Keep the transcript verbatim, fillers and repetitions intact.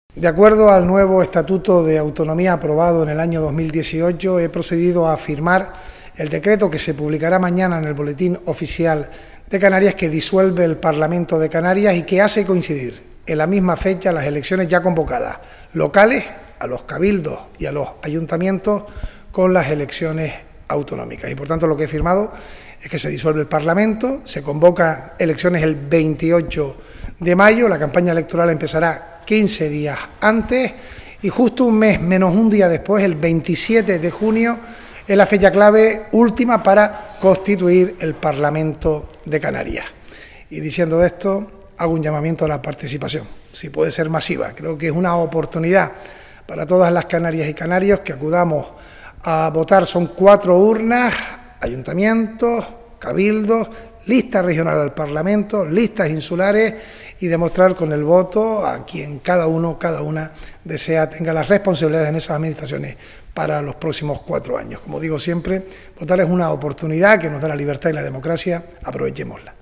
De acuerdo al nuevo Estatuto de Autonomía aprobado en el año dos mil dieciocho, he procedido a firmar el decreto que se publicará mañana en el Boletín Oficial de Canarias, que disuelve el Parlamento de Canarias y que hace coincidir en la misma fecha las elecciones ya convocadas, locales, a los cabildos y a los ayuntamientos, con las elecciones autonómicas. Y por tanto lo que he firmado es que se disuelve el Parlamento, se convocan elecciones el veintiocho de mayo, la campaña electoral empezará quince días antes y justo un mes menos un día después, el veintisiete de junio, es la fecha clave última para constituir el Parlamento de Canarias. Y diciendo esto, hago un llamamiento a la participación, si puede ser masiva. Creo que es una oportunidad para todas las canarias y canarios que acudamos a votar. Son cuatro urnas, ayuntamientos, cabildos, lista regional al Parlamento, listas insulares, y demostrar con el voto a quien cada uno, cada una desea, tenga las responsabilidades en esas administraciones para los próximos cuatro años. Como digo siempre, votar es una oportunidad que nos da la libertad y la democracia, aprovechémosla.